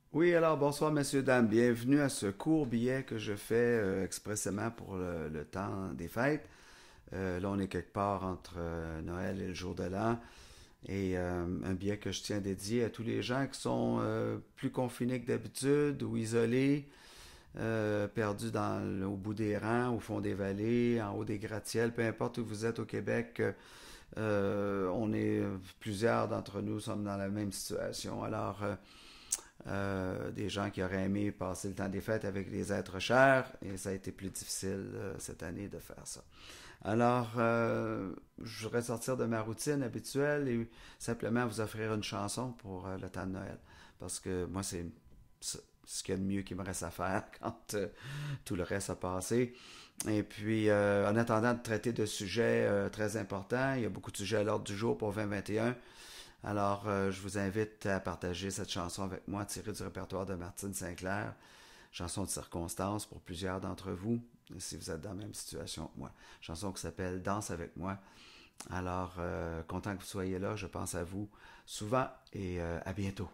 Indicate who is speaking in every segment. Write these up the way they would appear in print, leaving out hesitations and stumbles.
Speaker 1: Oui, alors bonsoir messieurs, dames. Bienvenue à ce court billet que je fais expressément pour le temps des fêtes. Là, on est quelque part entre Noël et le jour de l'an. Et un billet que je tiens dédié à tous les gens qui sont plus confinés que d'habitude ou isolés, perdus au bout des rangs, au fond des vallées, en haut des gratte-ciels, peu importe où vous êtes au Québec. On est plusieurs d'entre nous sommes dans la même situation. Alors, des gens qui auraient aimé passer le temps des fêtes avec les êtres chers, et ça a été plus difficile cette année de faire ça. Alors, je voudrais sortir de ma routine habituelle et simplement vous offrir une chanson pour le temps de Noël. Parce que moi, c'est ce qu'il y a de mieux qui me reste à faire quand tout le reste a passé. Et puis, en attendant de traiter de sujets très importants, il y a beaucoup de sujets à l'ordre du jour pour 2021. Alors, je vous invite à partager cette chanson avec moi, tirée du répertoire de Martine Sinclair, chanson de circonstance pour plusieurs d'entre vous, si vous êtes dans la même situation que moi. Chanson qui s'appelle Danse avec moi. Alors, content que vous soyez là, je pense à vous souvent et à bientôt.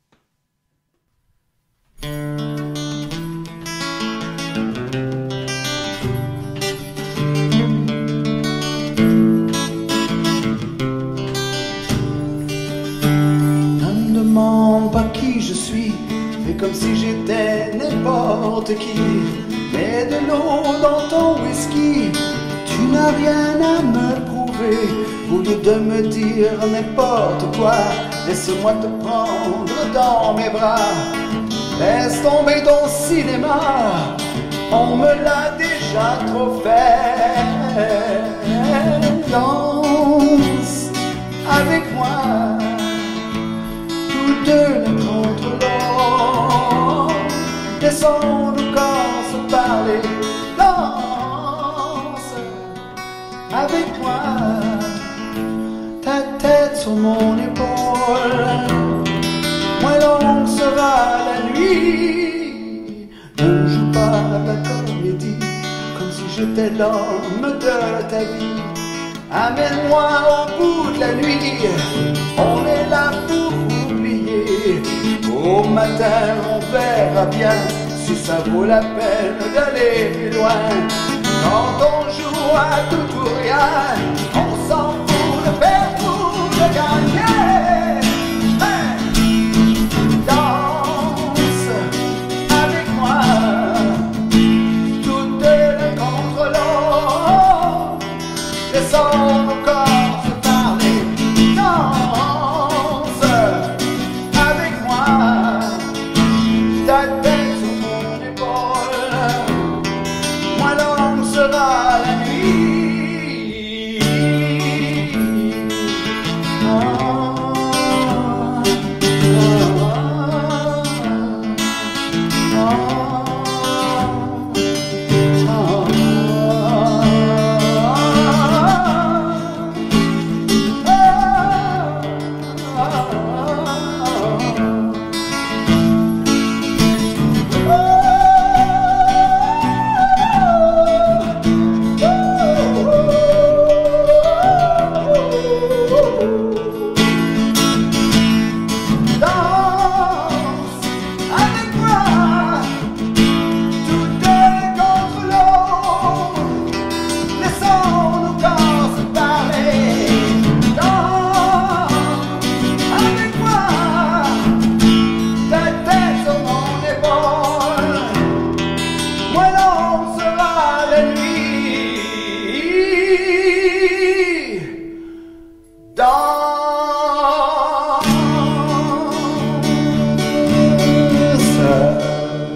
Speaker 2: Pas qui je suis, fais comme si j'étais n'importe qui. Mets de l'eau dans ton whisky, tu n'as rien à me prouver. Au lieu de me dire n'importe quoi, laisse-moi te prendre dans mes bras. Laisse tomber ton cinéma, on me l'a déjà trop fait. Danse avec moi, de l'un contre l'autre, laissons nos corps se parler. Danse avec moi, ta tête sur mon épaule, moins longue sera la nuit. Ne joue pas la comédie comme si j'étais l'homme de ta vie. Amène-moi au bout de la nuit, on est là pour oublier. Au matin on verra bien si ça vaut la peine d'aller plus loin. Quand on joue à tout ou rien, on s'en fout de perdre ou de gagner. Hey! Danse avec moi, tout est l'un contre l'autre, laissons nos corps se parler. Danse avec moi, ta tête sur mon épaule, moins longue sera la nuit.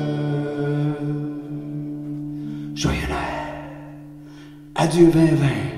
Speaker 2: Joyeux Noël, adieu 2020.